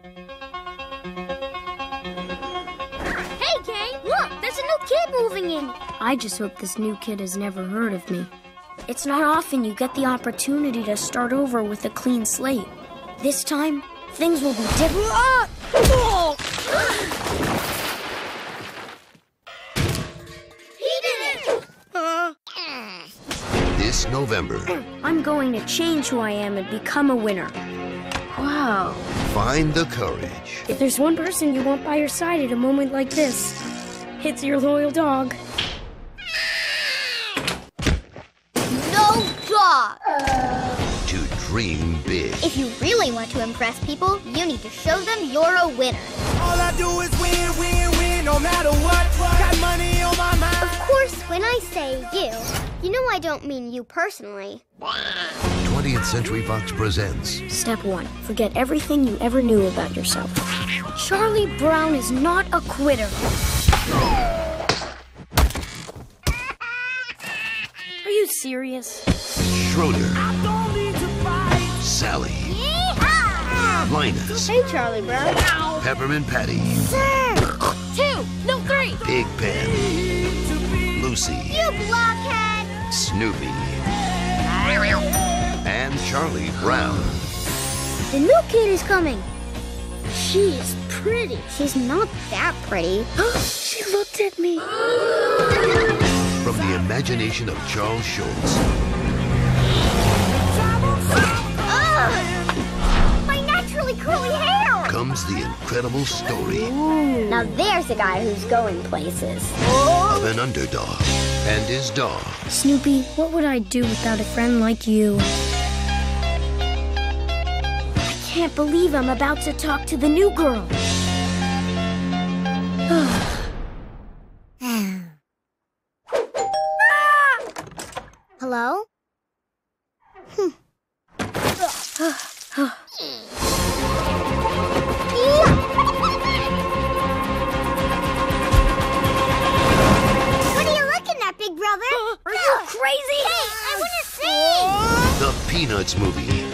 Hey, Kane, look, there's a new kid moving in. I just hope this new kid has never heard of me. It's not often you get the opportunity to start over with a clean slate. This time, things will be different. He did it! This November, I'm going to change who I am and become a winner. Wow. find the courage If there's one person you want by your side at a moment like this, it's your loyal dog. No job! to dream big. If you really want to impress people, you need to show them you're a winner. All I do is win, win, win, no matter what. Got money on my mind. Of course, when I say you know I don't mean you personally. 20th Century Fox presents Step 1. Forget everything you ever knew about yourself. Charlie Brown is not a quitter. Are you serious? Schroeder, Don't need to fight. Sally, Yeehaw! Linus, Hey, Charlie Brown. Peppermint Patty, 2, no 3. Pig Pen, Lucy, You blockhead! Snoopy, and Charlie Brown. The new kid is coming. She is pretty. She's not that pretty. She looked at me. From the imagination of Charles Schultz Ugh! My naturally curly hair! comes the incredible story Now there's a guy who's going places. of an underdog and his dog. Snoopy, what would I do without a friend like you? I can't believe I'm about to talk to the new girl. Hello? What are you looking at, big brother? Are you crazy? Hey, I want to see! The Peanuts Movie.